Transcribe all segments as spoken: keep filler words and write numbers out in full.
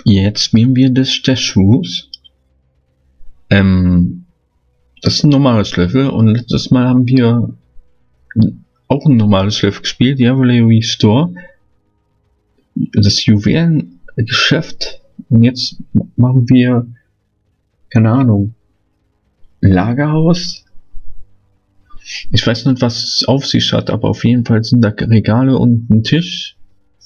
Jetzt spielen wir des Statues. Ähm, das ist ein normales Level und letztes Mal haben wir auch ein normales Level gespielt, Jewelry Store. Das Juwelengeschäft. Und jetzt machen wir, keine Ahnung, Lagerhaus. Ich weiß nicht, was es auf sich hat, aber auf jeden Fall sind da Regale und ein Tisch.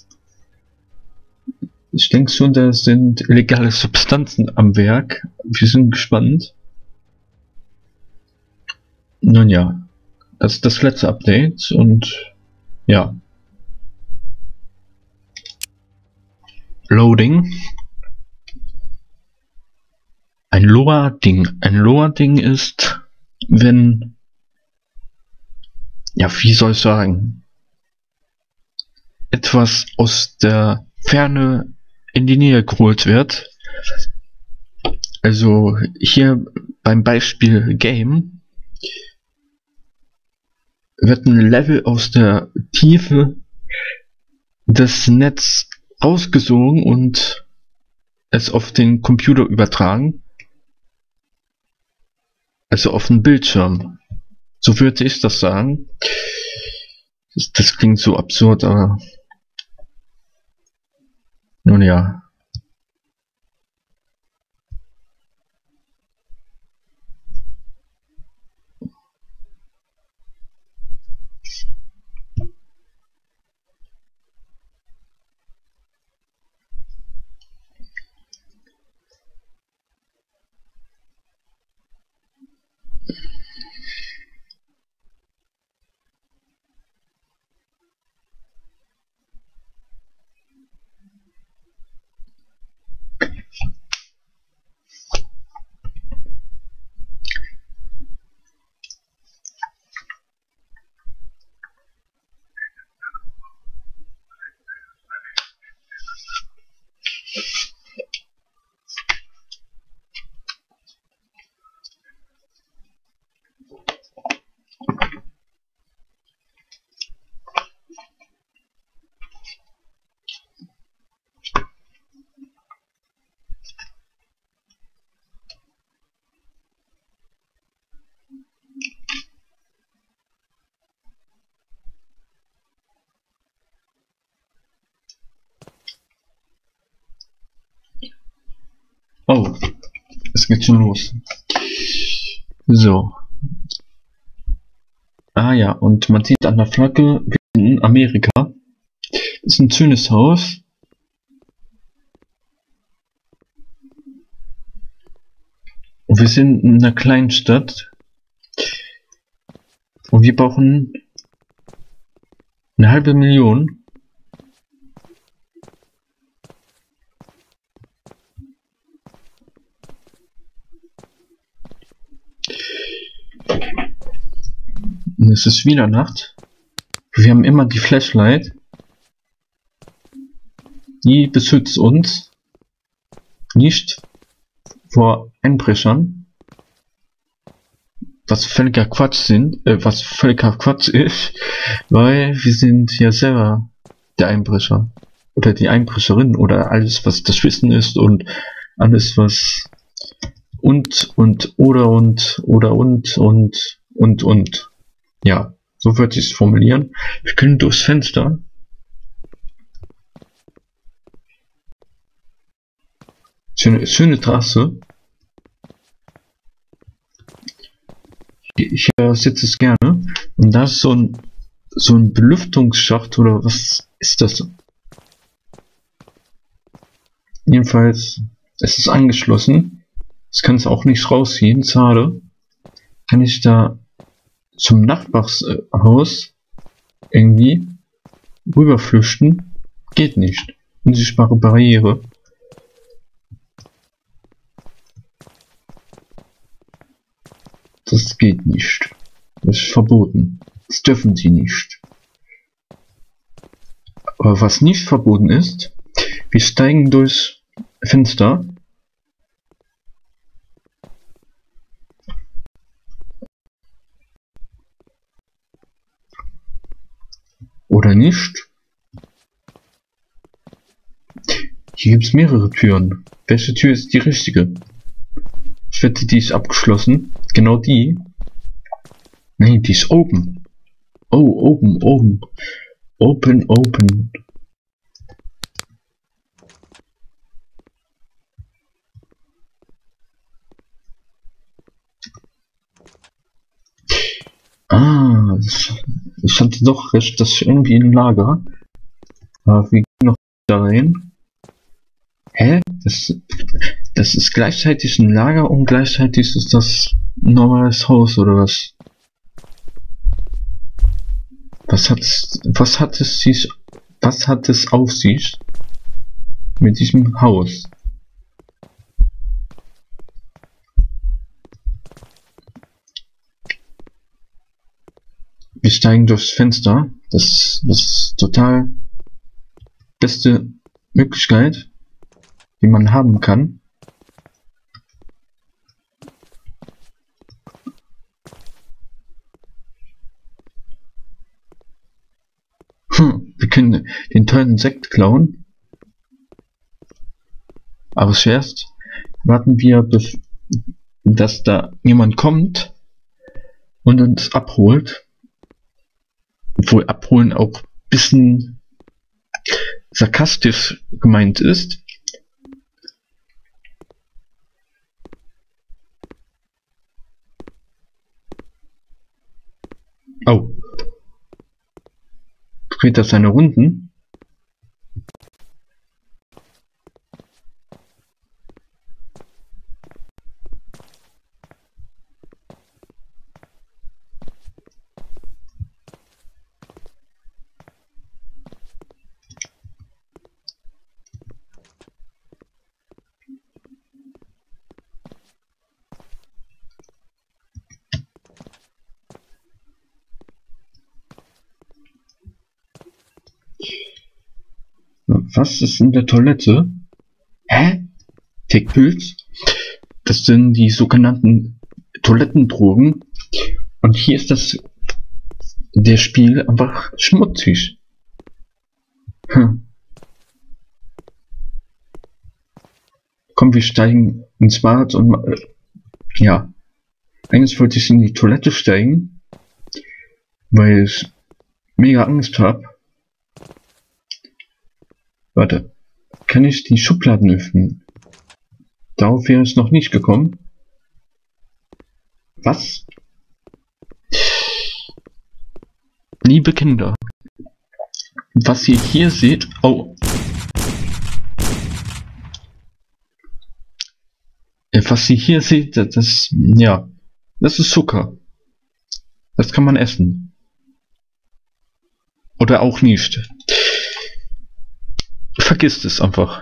Ich denke schon, da sind illegale Substanzen am Werk. Wir sind gespannt. Nun ja, das ist das letzte Update und ja. Loading. Ein Loading. Ein Loading ist, wenn, ja, wie soll ich sagen, etwas aus der Ferne in die Nähe geholt wird. Also hier beim Beispiel Game wird ein Level aus der Tiefe des Netzes rausgesogen und es auf den Computer übertragen. Also auf den Bildschirm. So würde ich das sagen. Das, das klingt so absurd, aber nun ja. Oh, es geht schon los. So. Ah ja, und man sieht an der Flagge, wir sind in Amerika. Das ist ein schönes Haus. Und wir sind in einer kleinen Stadt. Und wir brauchen eine halbe Million. Und es ist wieder Nacht. Wir haben immer die Flashlight. Die beschützt uns nicht vor Einbrechern. Was völliger Quatsch sind, äh, was völliger Quatsch ist, weil wir sind ja selber der Einbrecher. Oder die Einbrecherin oder alles, was das Wissen ist und alles, was und und oder und oder und und und und. Ja, so würde ich es formulieren. Wir können durchs Fenster. Schöne, schöne Trasse. Ich äh, sitze es gerne. Und da ist so ein so ein Belüftungsschacht oder was ist das? Jedenfalls, es ist angeschlossen. Es kann es auch nicht rausziehen. Schade. Kann ich da zum Nachbarshaus irgendwie rüberflüchten? Geht nicht. Unsichtbare Barriere. Das geht nicht. Das ist verboten. Das dürfen sie nicht. Aber was nicht verboten ist, wir steigen durchs Fenster. Oder nicht. Hier gibt es mehrere Türen. Welche Tür ist die richtige? Ich wette, die ist abgeschlossen. Genau die. Nein, die ist open. Oh, open, open. Open, open. Ah, das, ich hatte doch recht, dass ich irgendwie ein Lager. Aber wir gehen noch da rein. Hä? Das, das ist gleichzeitig ein Lager und gleichzeitig ist das ein normales Haus oder was? Was hat was hat es sich was hat es auf sich mit diesem Haus? Wir steigen durchs Fenster. Das, das ist total beste Möglichkeit, die man haben kann. Hm, wir können den tollen Sekt klauen. Aber zuerst warten wir, bis dass da jemand kommt und uns abholt. Obwohl abholen auch ein bisschen sarkastisch gemeint ist. Oh. Dreht er seine Runden? Was ist in der Toilette? Hä? Tickpilz? Das sind die sogenannten Toilettendrogen. Und hier ist das der Spiel einfach schmutzig. Hm. Komm, wir steigen ins Bad und äh, ja. Eigentlich wollte ich in die Toilette steigen, weil ich mega Angst habe. Warte, kann ich die Schubladen öffnen? Darauf wäre es noch nicht gekommen. Was? Liebe Kinder, was ihr hier seht, oh. Was ihr hier seht, das, ja, das ist Zucker. Das kann man essen. Oder auch nicht. Vergisst es einfach.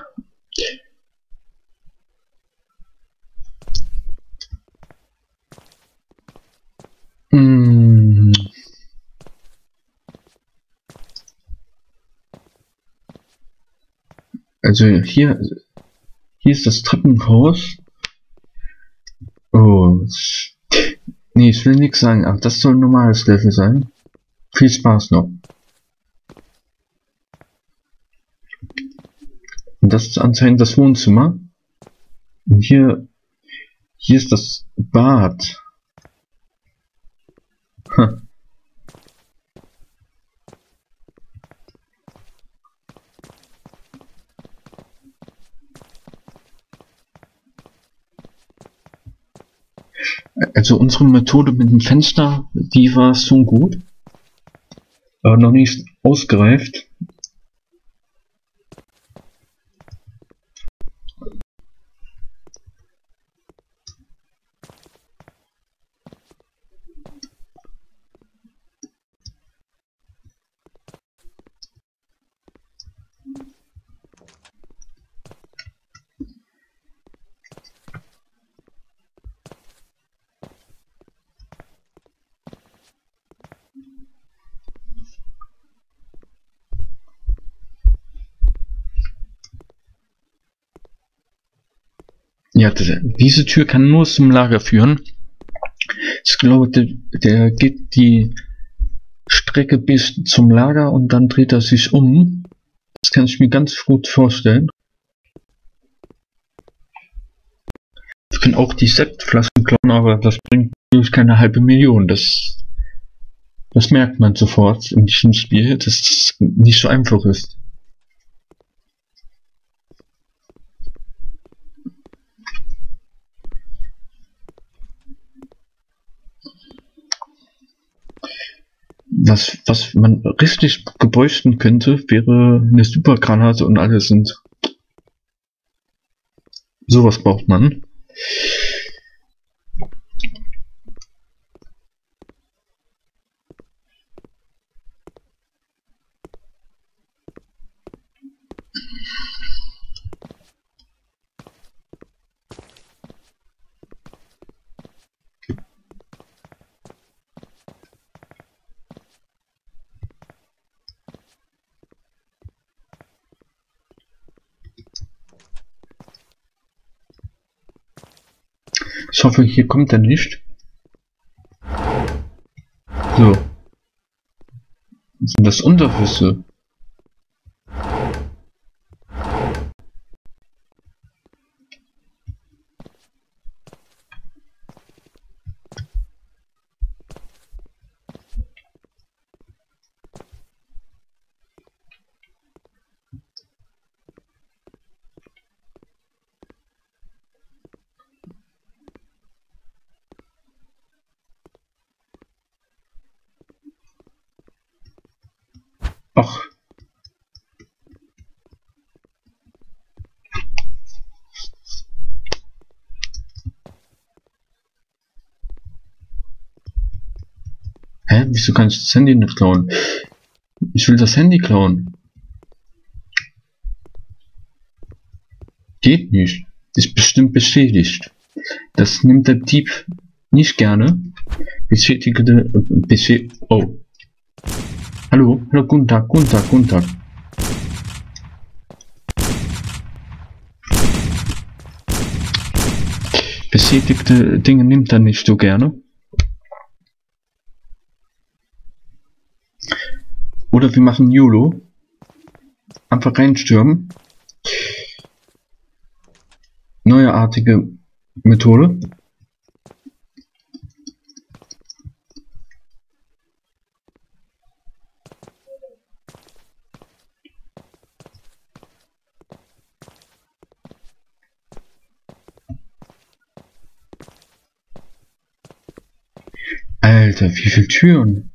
Hm. Also hier, hier ist das Treppenhaus. Oh. Nee, ich will nichts sagen. Ach, das soll ein normales Level sein. Viel Spaß noch. Und das ist anscheinend das Wohnzimmer. Und hier, hier ist das Bad. Hm. Also unsere Methode mit dem Fenster, die war schon gut, aber noch nicht ausgereift. Ja, diese Tür kann nur zum Lager führen. Ich glaube, der, der geht die Strecke bis zum Lager und dann dreht er sich um. Das kann ich mir ganz gut vorstellen. kann auch die Sektflaschen klauen, aber das bringt natürlich keine halbe Million. Das, das merkt man sofort in diesem Spiel, dass es nicht so einfach ist. Was, was man richtig gebräuchten könnte, wäre eine Supergranate und alle sind. Sowas braucht man. Ich hoffe, hier kommt er nicht. So. Sind das Unterwüsse? Ach. Hä? Wieso kann ich das Handy nicht klauen? Ich will das Handy klauen. Geht nicht. Ist bestimmt beschädigt. Das nimmt der Dieb nicht gerne. Beschädigte... Beschä oh. Hallo? Hallo, guten Tag, guten Tag, guten Tag. Beschädigte Dinge nimmt er nicht so gerne. Oder wir machen YOLO. Einfach reinstürmen. Neuartige Methode. Alter, wie viele Türen?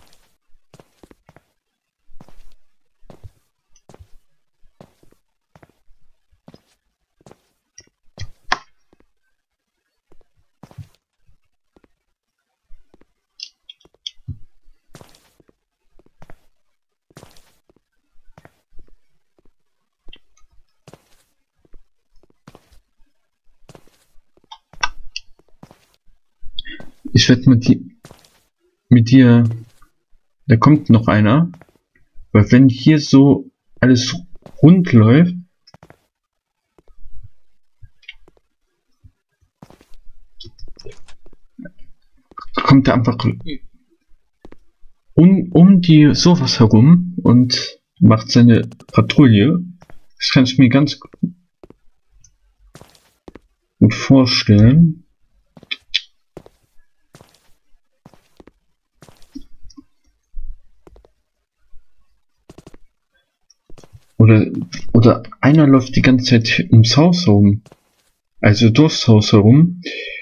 Ich werde mit, die, mit dir, da kommt noch einer, weil wenn hier so alles rund läuft, kommt er einfach um, um die sowas herum und macht seine Patrouille. Das kann ich mir ganz gut vorstellen. Oder, oder einer läuft die ganze Zeit ums Haus herum. Also durchs Haus herum.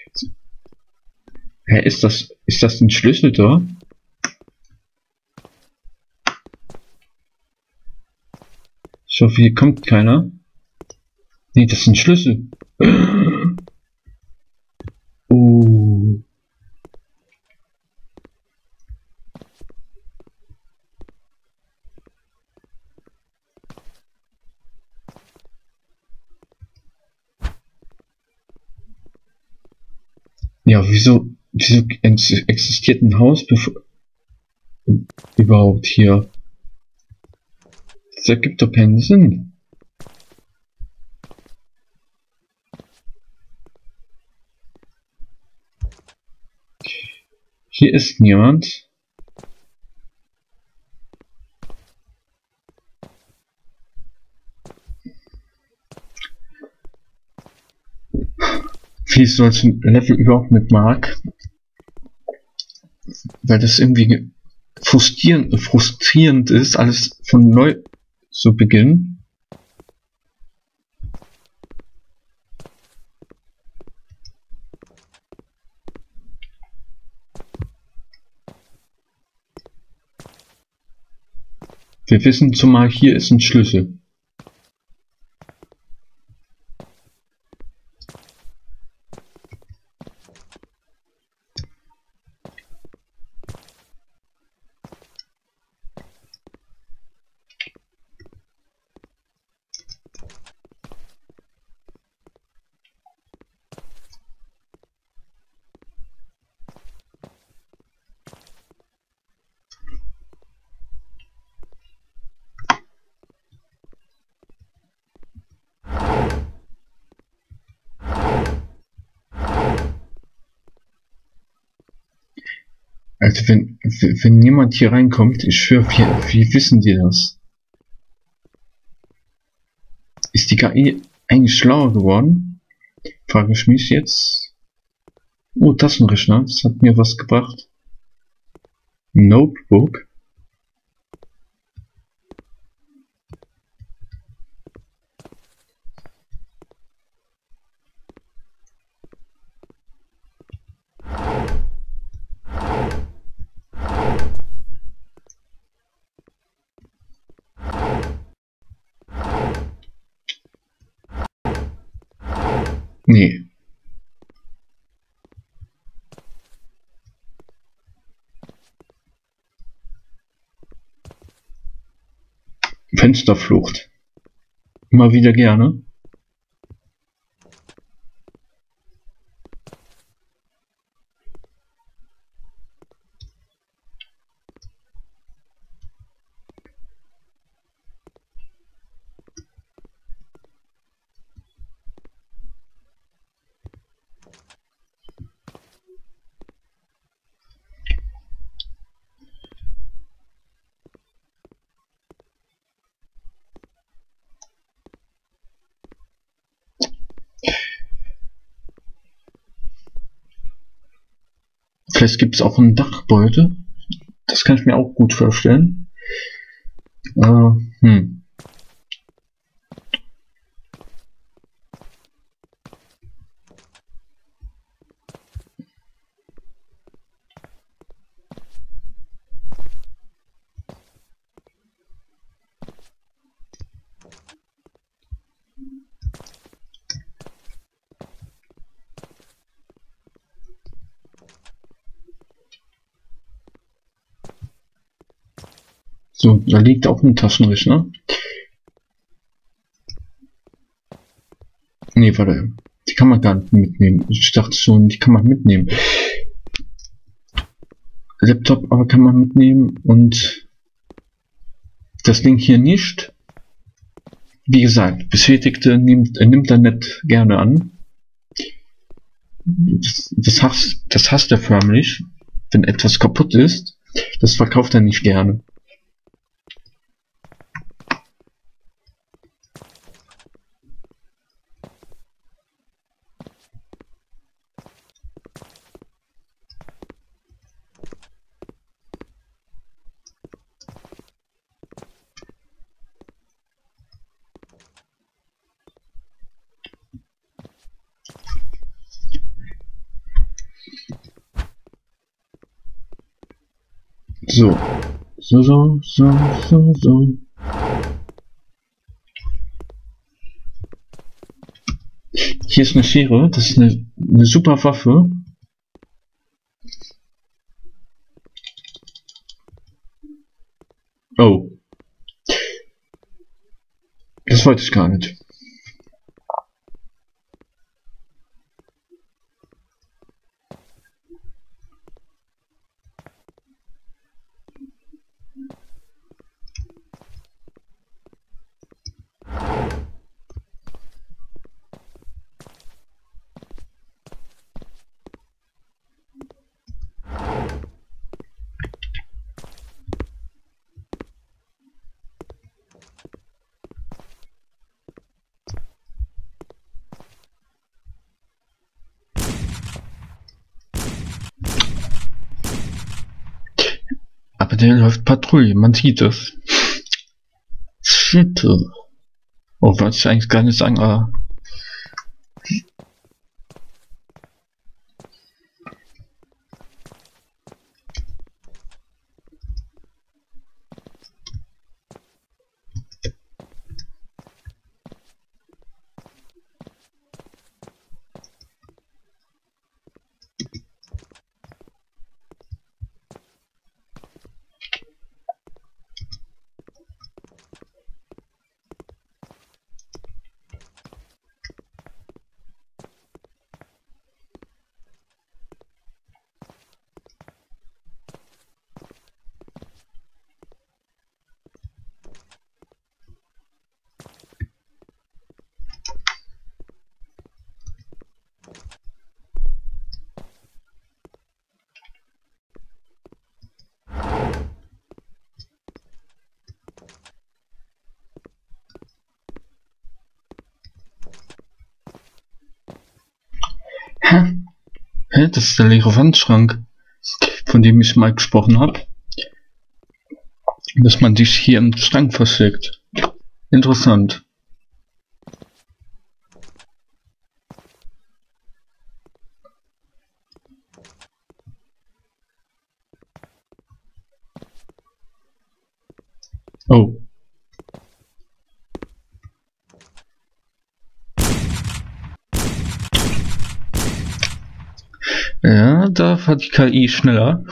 Hä, ist das, ist das ein Schlüssel da? Ich hoffe, hier kommt keiner. Nee, das ist ein Schlüssel. Oh. Ja, wieso, wieso existiert ein Haus überhaupt hier? Das ergibt doch keinen Sinn. Hier ist niemand. wie ich solche Level überhaupt nicht mag, weil das irgendwie frustrierend, frustrierend ist, alles von neu zu beginnen. Wir wissen zumal, hier ist ein Schlüssel. Also wenn, wenn jemand hier reinkommt, ich schwöre, wie, wie wissen die das? Ist die K I eigentlich schlauer geworden? Frage ich mich jetzt. Oh, Taschenrechner, das hat mir was gebracht. Notebook. Nee. Fensterflucht. Immer wieder gerne. Vielleicht gibt es auch einen Dachbeute. Das kann ich mir auch gut vorstellen. Äh, hm. So, da liegt auch ein Taschenrechner. Nee, warte. Die kann man gar nicht mitnehmen. Ich dachte schon, die kann man mitnehmen. Laptop aber kann man mitnehmen und das Ding hier nicht. Wie gesagt, Beschädigte nimmt, äh, nimmt er nicht gerne an. Das, das, hasst, das hasst er förmlich, wenn etwas kaputt ist. Das verkauft er nicht gerne. So. So, so, so, so, so. Hier ist eine Schere. Das ist eine, eine super Waffe. Oh. Das wollte ich gar nicht. der läuft Patrouille, man sieht es. Shit. Oh, was ich eigentlich gar nicht sagen, aber... Hä? Hä? Das ist der leere Wandschrank, von dem ich mal gesprochen habe. Dass man sich hier im Schrank versteckt. Interessant. Oh. Ja, da war die K I schneller.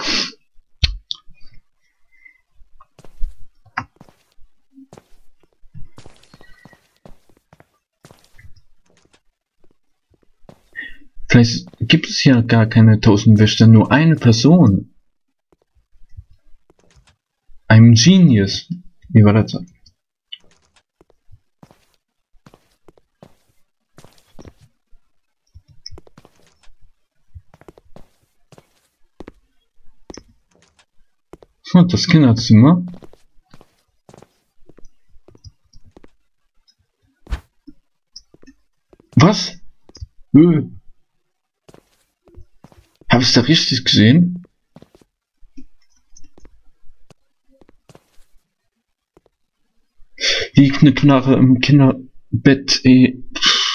Vielleicht gibt es ja gar keine tausend Wächter, nur eine Person. Ein Genius. Wie war das? So, das Kinderzimmer. Was? Öh. Habe ich da richtig gesehen? Liegt eine Knarre im Kinderbett. Eh.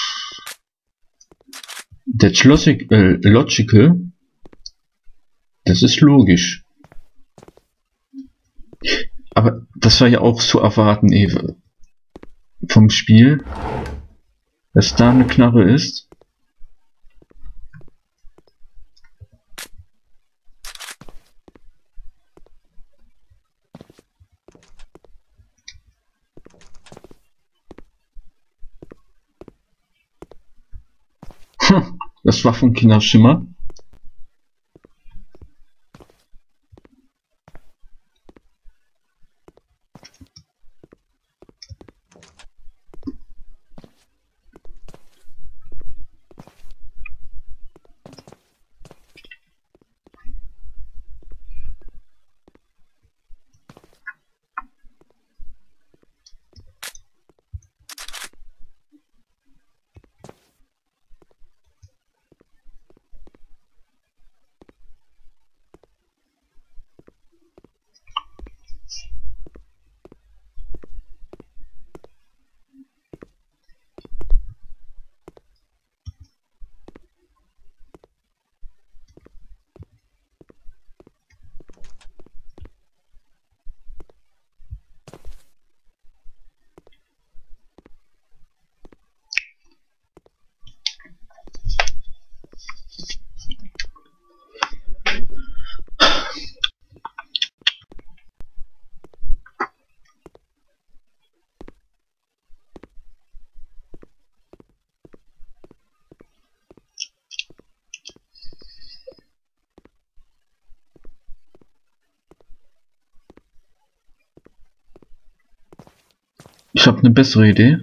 That's logic, äh, logical. Das ist logisch. Aber das war ja auch zu erwarten, Eve. Vom Spiel. Dass da eine Knarre ist. Hm, das war von Kinderschimmer. Ich habe eine bessere Idee.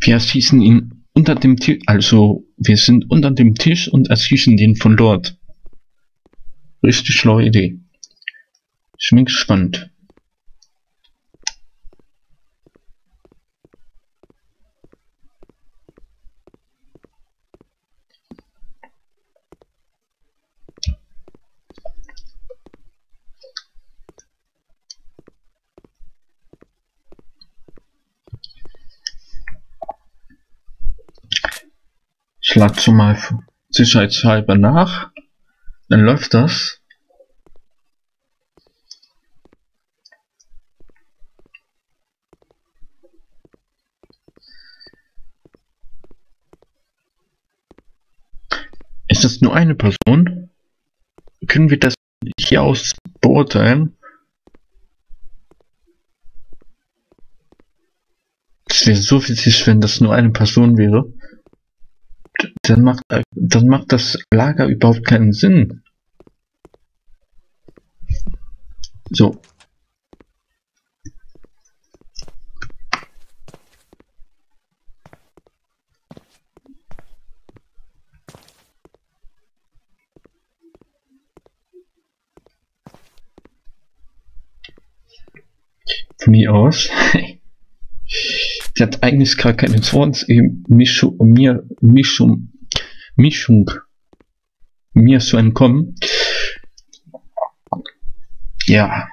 Wir erschießen ihn unter dem Tisch, also wir sind unter dem Tisch und erschießen den von dort. Richtig schlaue Idee. Ich bin gespannt. Ich lade schon mal sicherheitshalber nach. Dann läuft das. Ist das nur eine Person? Können wir das hier aus beurteilen? Es wäre so witzig, wenn das nur eine Person wäre. Dann macht, dann macht das Lager überhaupt keinen Sinn. So. Von mir aus. Sie hat eigentlich gar keine Chance, eben Mischung, mir, Mischung, Mischung, mir zu entkommen. Ja.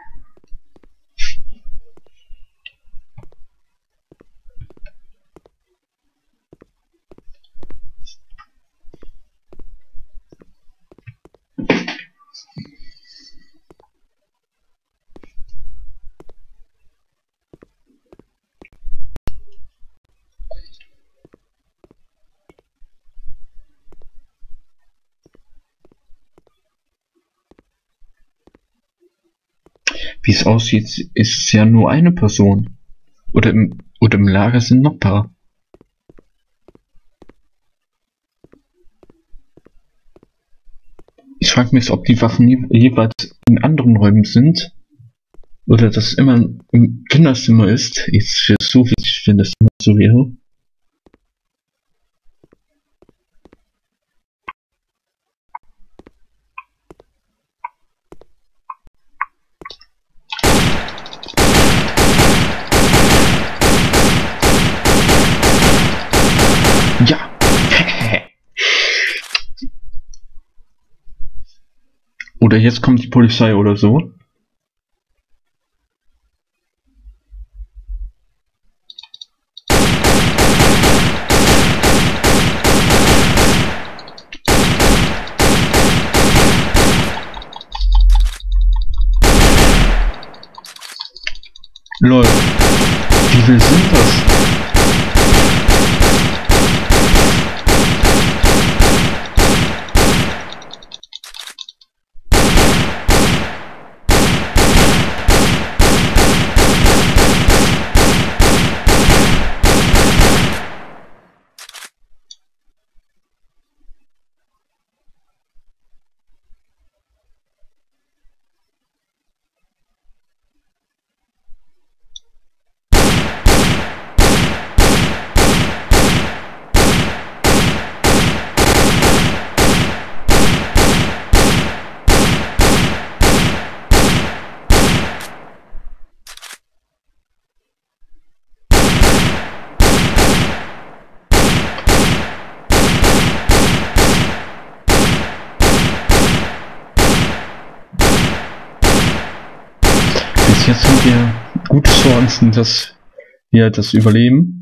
Wie es aussieht, ist es ja nur eine Person. Oder im, oder im Lager sind noch ein paar. Ich frage mich, ob die Waffen je jeweils in anderen Räumen sind. Oder das immer im Kinderzimmer ist. Ich wäre so wichtig, wenn das immer so wäre. Ja. Oder jetzt kommt die Polizei oder so. Lol. Wie viel sind das? Bis jetzt haben wir gute Chancen, dass wir das überleben.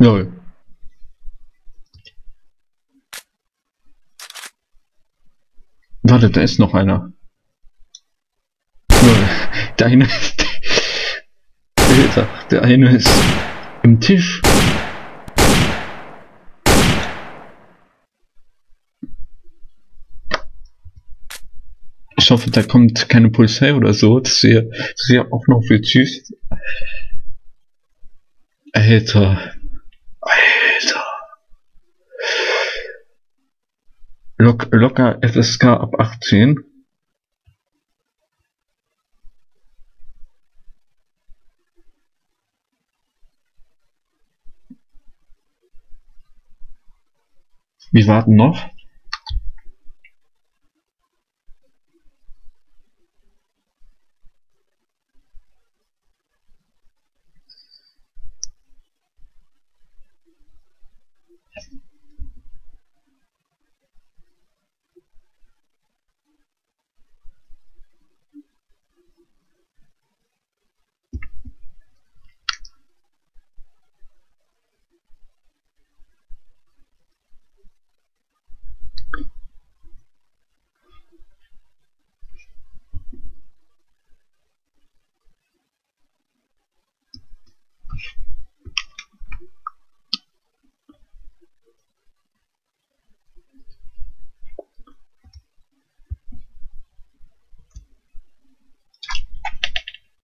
Lol. Warte, da ist noch einer. Lol. Der eine ist... Alter, der eine ist im Tisch. Ich hoffe, da kommt keine Polizei oder so. Das wäre wär auch noch witzig. Alter. Alter. Lock, locker F S K ab achtzehn. Wir warten noch.